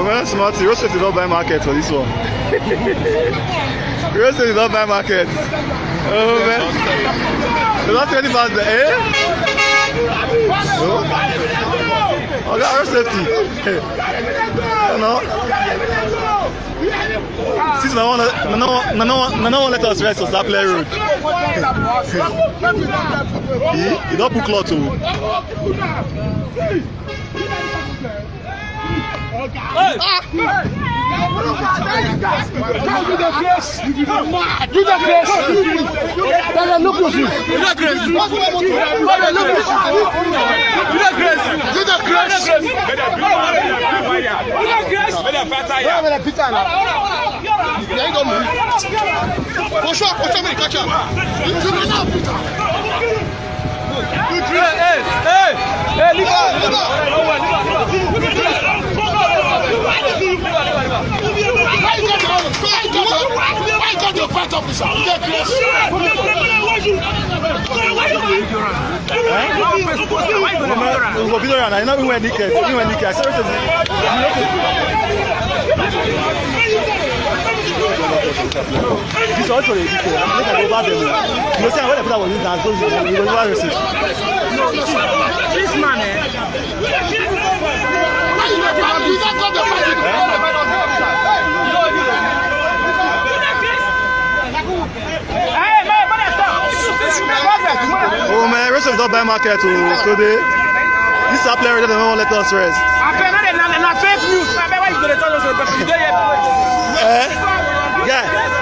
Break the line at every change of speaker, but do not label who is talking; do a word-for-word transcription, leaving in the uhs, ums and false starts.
Oh man, smart. You also did not buy market for this one. You also did not buy market. Oh man. You're not twenty pounds there, eh? Oh, oh that road safety. No. Since no one, no one, no one, no one let us rest on Sapele road. he, he don't put cloth to. Hey!
You the grace! You the grace! Look at you! You the grace! You the grace! You the grace! Why can't you fight officer? You get grace.
I know we went naked. We went naked. This also is naked. Look at the back there. You see when the people was in dance, so you will never receive.
This man, eh?
You don't come to fight.
Oh man, rest of the buy market so they this Sapele they don't let us rest.
I fake news. I bet why you gonna tell us?
Eh? Yeah.